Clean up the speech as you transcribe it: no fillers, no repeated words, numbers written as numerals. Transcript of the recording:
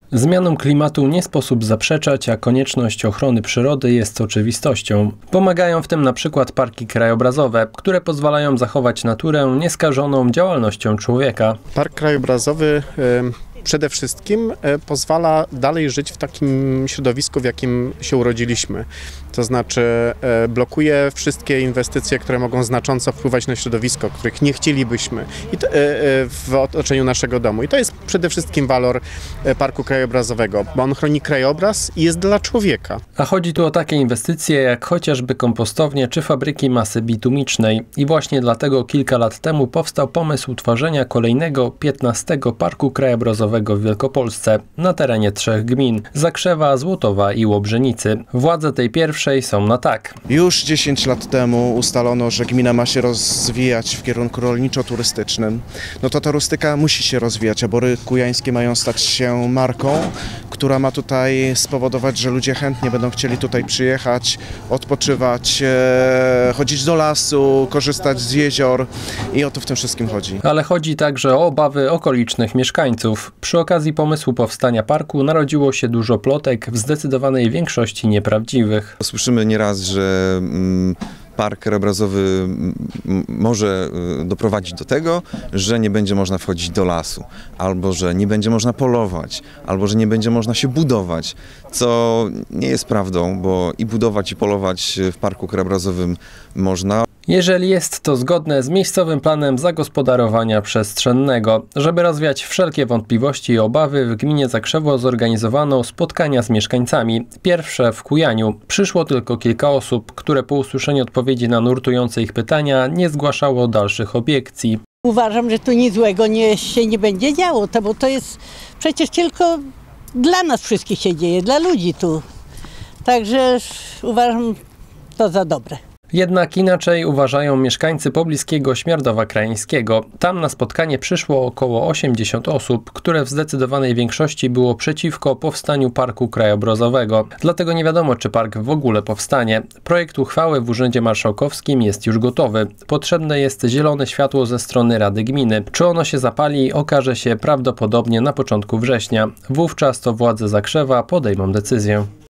Zmianom klimatu nie sposób zaprzeczać, a konieczność ochrony przyrody jest oczywistością. Pomagają w tym na przykład parki krajobrazowe, które pozwalają zachować naturę nieskażoną działalnością człowieka. Park krajobrazowy przede wszystkim pozwala dalej żyć w takim środowisku, w jakim się urodziliśmy. To znaczy blokuje wszystkie inwestycje, które mogą znacząco wpływać na środowisko, których nie chcielibyśmy w otoczeniu naszego domu. I to jest przede wszystkim walor parku krajobrazowego, bo on chroni krajobraz i jest dla człowieka. A chodzi tu o takie inwestycje jak chociażby kompostownie czy fabryki masy bitumicznej. I właśnie dlatego kilka lat temu powstał pomysł tworzenia kolejnego 15. parku krajobrazowego w Wielkopolsce na terenie 3 gmin: Zakrzewa, Złotowa i Łobrzenicy. Władze tej pierwszej są na tak. Już 10 lat temu ustalono, że gmina ma się rozwijać w kierunku rolniczo-turystycznym. No to turystyka musi się rozwijać, a Bory Kujańskie mają stać się marką, która ma tutaj spowodować, że ludzie chętnie będą chcieli tutaj przyjechać, odpoczywać, chodzić do lasu, korzystać z jezior i o to w tym wszystkim chodzi. Ale chodzi także o obawy okolicznych mieszkańców. Przy okazji pomysłu powstania parku narodziło się dużo plotek, w zdecydowanej większości nieprawdziwych. Słyszymy nieraz, że park krajobrazowy może doprowadzić do tego, że nie będzie można wchodzić do lasu, albo że nie będzie można polować, albo że nie będzie można się budować, co nie jest prawdą, bo i budować, i polować w parku krajobrazowym można. Jeżeli jest to zgodne z miejscowym planem zagospodarowania przestrzennego. Żeby rozwiać wszelkie wątpliwości i obawy, w gminie Zakrzewo zorganizowano spotkania z mieszkańcami. Pierwsze w Kujaniu. Przyszło tylko kilka osób, które po usłyszeniu odpowiedzi na nurtujące ich pytania nie zgłaszało dalszych obiekcji. Uważam, że tu nic złego się nie będzie działo, bo to jest przecież tylko dla nas wszystkich się dzieje, dla ludzi tu. Także uważam to za dobre. Jednak inaczej uważają mieszkańcy pobliskiego Śmiardowa Krajeńskiego. Tam na spotkanie przyszło około 80 osób, które w zdecydowanej większości było przeciwko powstaniu parku krajobrazowego. Dlatego nie wiadomo, czy park w ogóle powstanie. Projekt uchwały w Urzędzie Marszałkowskim jest już gotowy. Potrzebne jest zielone światło ze strony Rady Gminy. Czy ono się zapali, okaże się prawdopodobnie na początku września. Wówczas to władze Zakrzewa podejmą decyzję.